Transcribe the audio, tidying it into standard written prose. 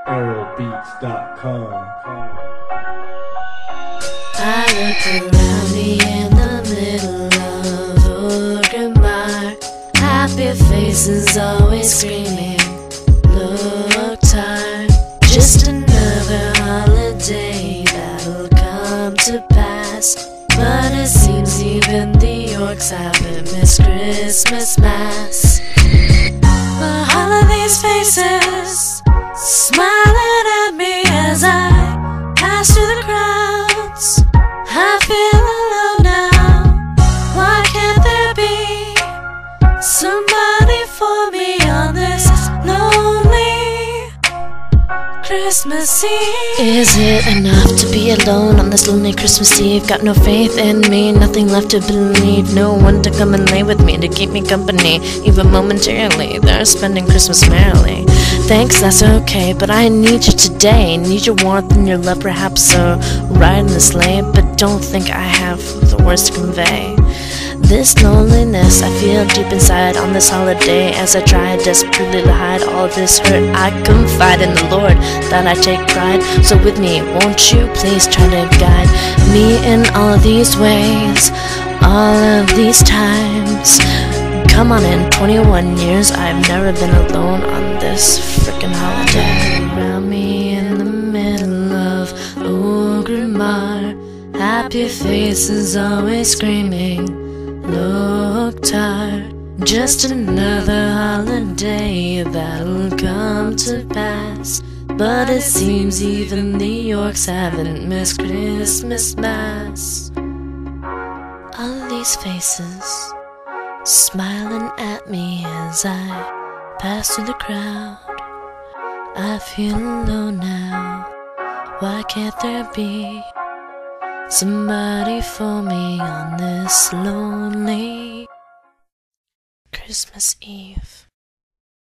Aerobeats.com. I look around me in the middle of Orgrimmar. Happy faces always screaming, look tired. Just another holiday that'll come to pass. But it seems even the orcs haven't missed Christmas Mass. All of these faces smiling at me as I pass through the crowds. I feel alone now. Why can't there be somebody for me on this lonely Christmas Eve? Is it enough to be alone on this lonely Christmas Eve? Got no faith in me, nothing left to believe. No one to come and lay with me, to keep me company, even momentarily. They're spending Christmas merrily. Thanks, that's okay, but I need you today. Need your warmth and your love, perhaps, so ride in the sleigh. But don't think I have the words to convey this loneliness I feel deep inside on this holiday. As I try desperately to hide all of this hurt, I confide in the Lord that I take pride. So with me, won't you please try to guide me in all of these ways, all of these times. Come on, in 21 years I've never been alone on this frickin' holiday. Around me in the middle of Orgrimmar, happy faces always screaming, look tired. Just another holiday that'll come to pass. But it seems even the orcs haven't missed Christmas Mass. All these faces smiling at me as I pass through the crowd. I feel alone now. Why can't there be somebody for me on this lonely Christmas Eve?